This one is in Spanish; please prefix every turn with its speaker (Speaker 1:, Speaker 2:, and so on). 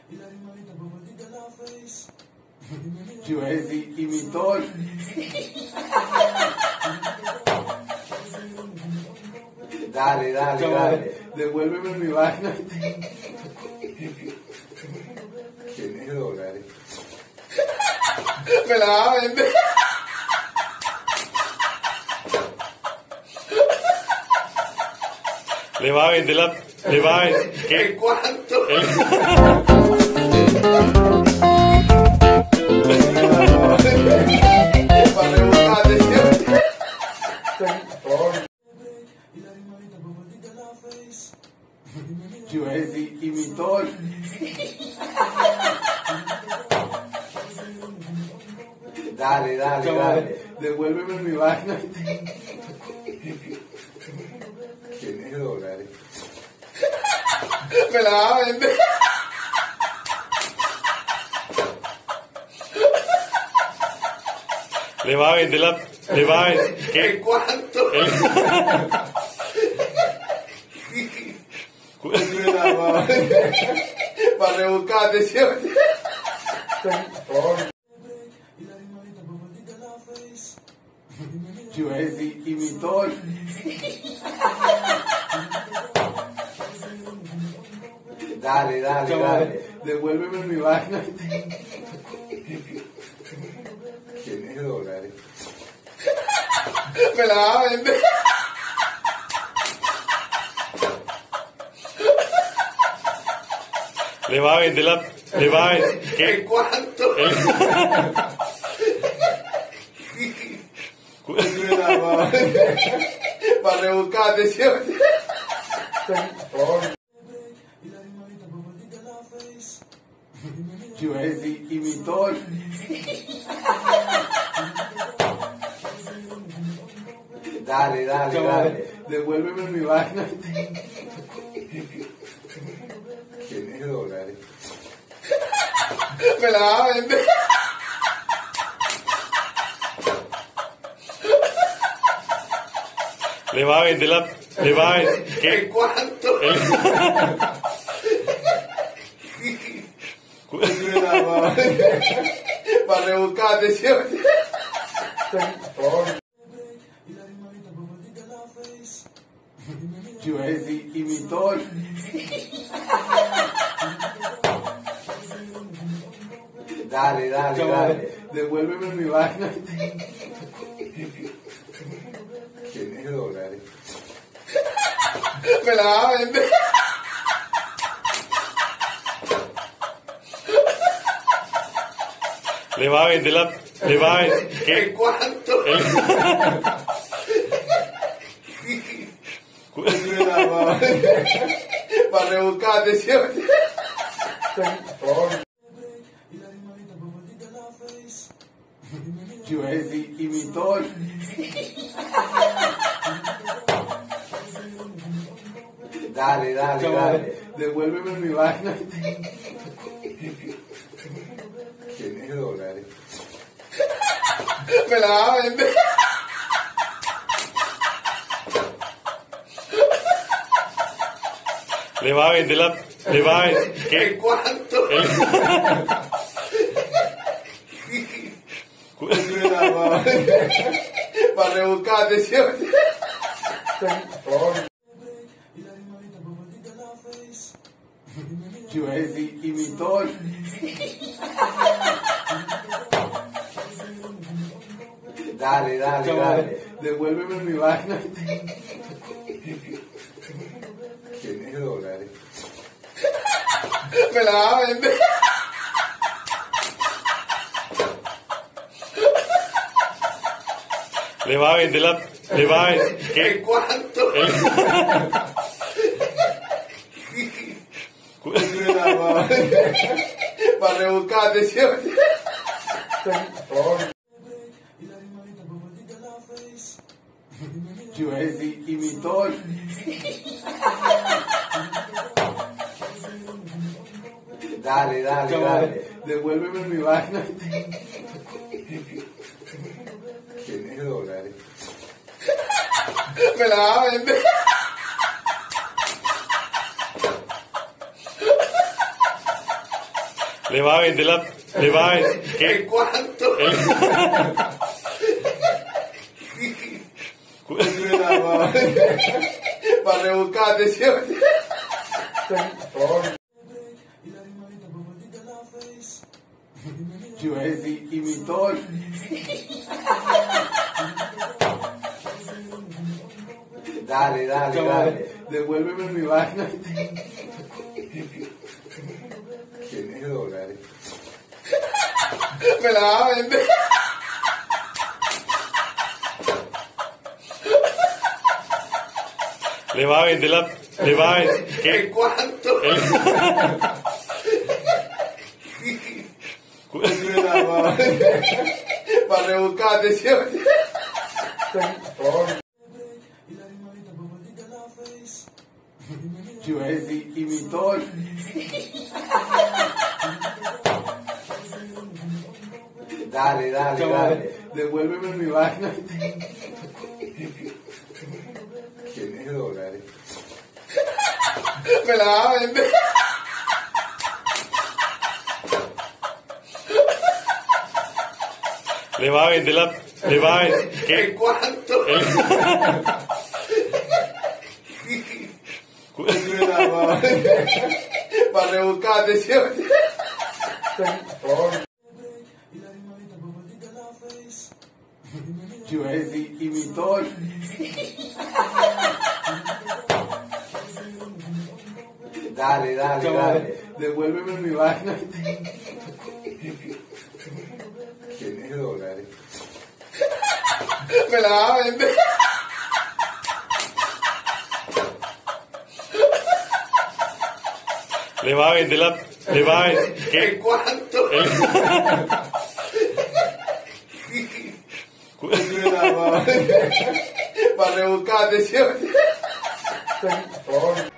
Speaker 1: Yo iba a decir, y mi toy. Dale, devuélveme mi vaina. ¿Tienes dólares? Me la va a vender.
Speaker 2: Le va a vender la... Le va a vender...
Speaker 1: ¿Qué? ¿Cuánto? Para rebuscarte, yo iba a decir, y mi toy. Dale, devuélveme mi vaina. ¿Tienes dólares? Me la va a vender.
Speaker 2: Le va a vender la... Le va a vender...
Speaker 1: ¿Qué? ¿Cuánto? Para rebuscarte, siempre. Yo iba a decir, y mi toy. Dale, devuélveme mi vaina. ¿Tienes dólares? Me la va a vender.
Speaker 2: Le va a vender la... Le va a vender...
Speaker 1: ¿Qué? ¿Cuánto? Para rebuscarte, siempre. Yo iba a decir, y mi toy. Dale, devuélveme mi vaina. ¿Tienes dólares? Me la va a vender.
Speaker 2: Le va a vender la... Le va a vender...
Speaker 1: ¿Qué? ¿Cuánto? Para rebuscarte, siempre. Yo iba a decir, y mi toy. Dale, devuélveme mi vaina. ¿Tienes dólares? Me la va a vender.
Speaker 2: Le va a vender la... Le va a vender...
Speaker 1: ¿Qué? ¿Cuánto? Para rebuscarte, siempre. Yo iba a decir, y mi toy. Dale, devuélveme mi vaina. ¿Tienes dólares? Me la va a vender.
Speaker 2: Le va a vender la... Le va a vender...
Speaker 1: ¿Qué? ¿Cuánto? Para rebuscarte, siempre. Yo iba a decir, y mi toy. Dale, devuélveme mi vaina. ¿Tienes dólares? Me la va a vender.
Speaker 2: Le va a vender la... Le va a vender...
Speaker 1: ¿Qué? ¿Cuánto? Para rebuscarte, siempre. Yo iba a decir, y mi toy. Dale, devuélveme mi vaina. ¿Tienes dólares? Me la va a vender.
Speaker 2: Le Le va a vender la... Le va a...
Speaker 1: ¿En
Speaker 2: ¿Qué?
Speaker 1: cuánto? Para rebuscarte siempre. Yo iba a decir, imitó.
Speaker 3: Dale, dale, dale.
Speaker 1: Devuélveme mi vaina. Tienes dólares. Me la vas a vender.
Speaker 2: Le va a vender la... Le va a...
Speaker 1: ¿En
Speaker 2: ¿Qué?
Speaker 1: cuánto? Para rebuscarte siempre. Yo iba a decir, imitó.
Speaker 3: Dale, dale, dale.
Speaker 1: Devuélveme mi vaina. Tienes dólares. Me la vas a vender.
Speaker 2: Le va a vender la... Le va a...
Speaker 1: ¿En
Speaker 2: ¿Qué?
Speaker 1: cuánto? Para rebuscarte siempre. Yo iba a decir, imitó.
Speaker 3: Dale, dale, dale.
Speaker 1: Devuélveme mi vaina. Tienes dólares. Me la vas a vender.
Speaker 2: Le va a vender la... Le va a...
Speaker 1: ¿En
Speaker 2: ¿Qué?
Speaker 1: cuánto? Para rebuscarte siempre.